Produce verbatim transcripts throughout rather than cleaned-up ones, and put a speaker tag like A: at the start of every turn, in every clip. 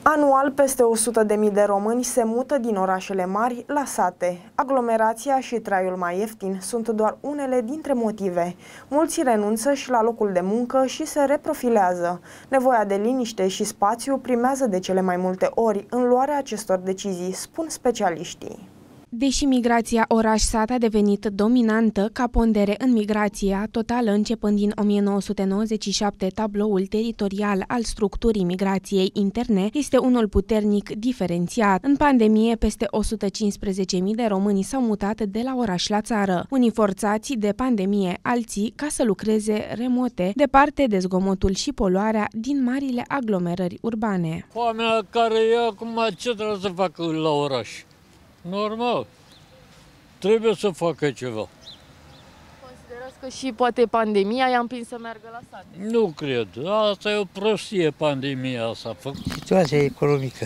A: Anual, peste o sută de mii de români se mută din orașele mari la sate. Aglomerația și traiul mai ieftin sunt doar unele dintre motive. Mulți renunță și la locul de muncă și se reprofilează. Nevoia de liniște și spațiu primează de cele mai multe ori în luarea acestor decizii, spun specialiștii.
B: Deși migrația oraș-sat a devenit dominantă ca pondere în migrația totală începând din o mie nouă sute nouăzeci și șapte, tabloul teritorial al structurii migrației interne este unul puternic diferențiat. În pandemie, peste o sută cincisprezece mii de români s-au mutat de la oraș la țară, unii forțați de pandemie, alții ca să lucreze remote, departe de zgomotul și poluarea din marile aglomerări urbane.
C: Oamenii care e acum ce trebuie să facă la oraș? Normal. Trebuie să facă ceva.
D: Considerați că și poate pandemia i-a împins să meargă la sate?
C: Nu cred. Asta e o prostie, pandemia asta.
E: Situația economică.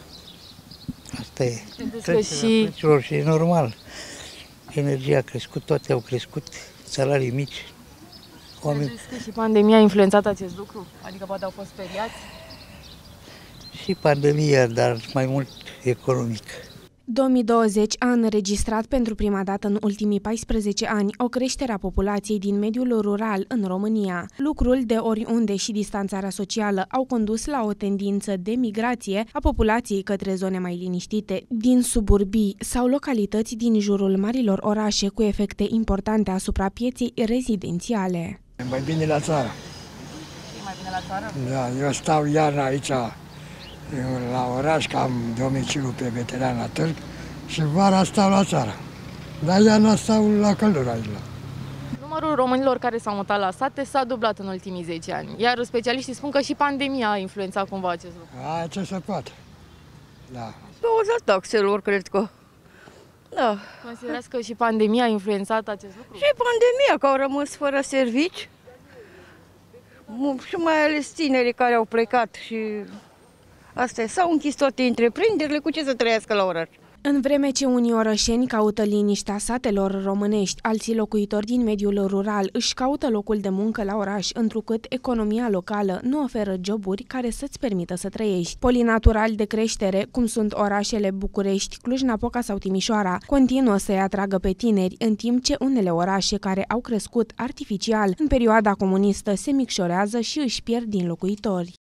E: Asta e.
D: Și...
E: și e normal. Energia a crescut, toate au crescut, salarii mici.
D: Oameni... Credeți că și pandemia a influențat acest lucru? Adică poate au fost speriați?
E: Și pandemia, dar mai mult economic.
B: două mii douăzeci a înregistrat pentru prima dată în ultimii paisprezece ani o creștere a populației din mediul rural în România. Lucrul de oriunde și distanțarea socială au condus la o tendință de migrație a populației către zone mai liniștite, din suburbii sau localități din jurul marilor orașe cu efecte importante asupra pieței rezidențiale.
F: E mai bine la țară.
D: E mai bine la țară?
F: Da, eu stau iarna aici la oraș, că am domiciliu pe Veteran la Târg, și vara stau la țară. Dar iarna stau la căldură aici.
D: Numărul românilor care s-au mutat la sate s-a dublat în ultimii zece ani, iar specialiștii spun că și pandemia a influențat cumva acest lucru.
F: A, ce se poate. Da.
G: Cauza taxelor, cred că. Da.
D: Considerați că și pandemia a influențat acest lucru?
G: Și pandemia, că au rămas fără servici. Și mai ales tinerii care au plecat și... Asta e, s-au închis toate întreprinderile, cu ce să trăiască la oraș?
B: În vreme ce unii orășeni caută liniștea satelor românești, alții locuitori din mediul rural își caută locul de muncă la oraș, întrucât economia locală nu oferă joburi care să-ți permită să trăiești. Polii naturali de creștere, cum sunt orașele București, Cluj-Napoca sau Timișoara, continuă să-i atragă pe tineri, în timp ce unele orașe care au crescut artificial în perioada comunistă se micșorează și își pierd din locuitori.